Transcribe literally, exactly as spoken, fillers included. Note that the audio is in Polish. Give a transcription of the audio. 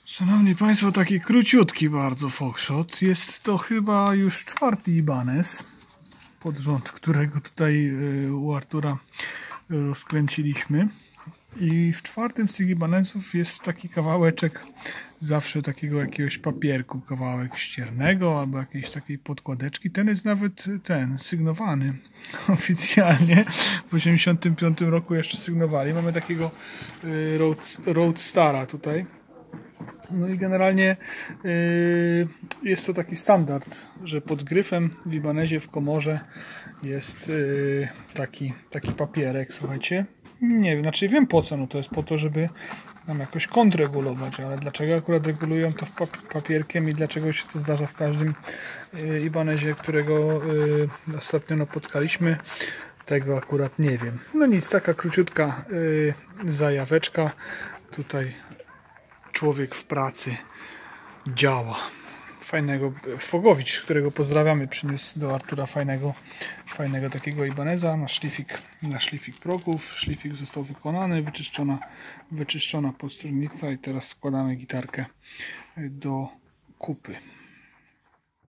Szanowni Państwo, taki króciutki bardzo foxshot. Jest to chyba już czwarty Ibanez pod rząd, którego tutaj u Artura rozkręciliśmy. I w czwartym z tych Ibanezów jest taki kawałeczek zawsze takiego jakiegoś papierku, kawałek ściernego albo jakiejś takiej podkładeczki. Ten jest nawet ten, sygnowany oficjalnie. W osiemdziesiątym piątym roku jeszcze sygnowali. Mamy takiego Road, Roadstara tutaj. No i generalnie yy, jest to taki standard, że pod gryfem w Ibanezie w komorze jest yy, taki, taki papierek, słuchajcie. Nie wiem, znaczy wiem po co, no to jest po to, żeby nam jakoś kąt regulować, ale dlaczego akurat regulują to papierkiem i dlaczego się to zdarza w każdym yy, Ibanezie, którego yy, ostatnio napotkaliśmy, tego akurat nie wiem. No nic, taka króciutka yy, zajaweczka. Tutaj człowiek w pracy działa. Fajnego Fogowicz, którego pozdrawiamy, przyniósł do Artura fajnego, fajnego takiego Ibaneza na szlifik, na szlifik progów. Szlifik został wykonany, wyczyszczona, wyczyszczona podstronnica i teraz składamy gitarkę do kupy.